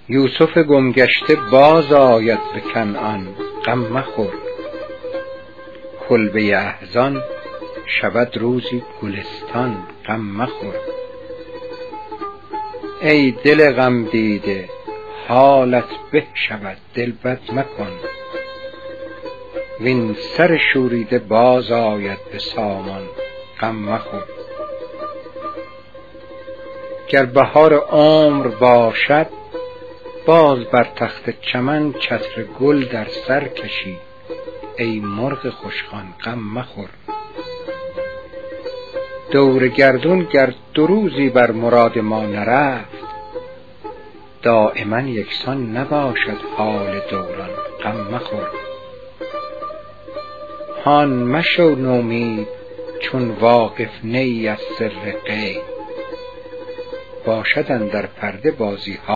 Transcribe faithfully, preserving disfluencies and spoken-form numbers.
یوسف گمگشته باز آید به کنعان، غم مخور. کلبه احزان شود روزی گلستان، غم مخور. ای دل غم دیده حالت به شود، دل بد مکن. وین سر شوریده باز آید به سامان، غم مخور. گر بهار عمر باشد باز بر تخت چمن چتر گل در سر کشی، ای مرغ خوشخوان غم مخور. دور گردون گر دو روزی بر مراد ما نرفت، دایما یکسان نباشد حال دوران، غم مخور. هان مشو نومید چون واقف نه ای از سر غیب، باشد اندر پرده بازی ها